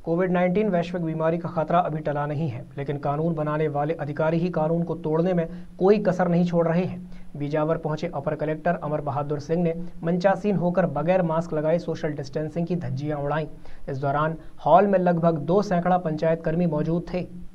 कोविड-19 वैश्विक बीमारी का खतरा अभी टला नहीं है, लेकिन कानून बनाने वाले अधिकारी ही कानून को तोड़ने में कोई कसर नहीं छोड़ रहे हैं। बीजावर पहुंचे अपर कलेक्टर अमर बहादुर सिंह ने मंचासीन होकर बगैर मास्क लगाए सोशल डिस्टेंसिंग की धज्जियां उड़ाईं। इस दौरान हॉल में लगभग 2 सैकड़ा पंचायत कर्मी मौजूद थे।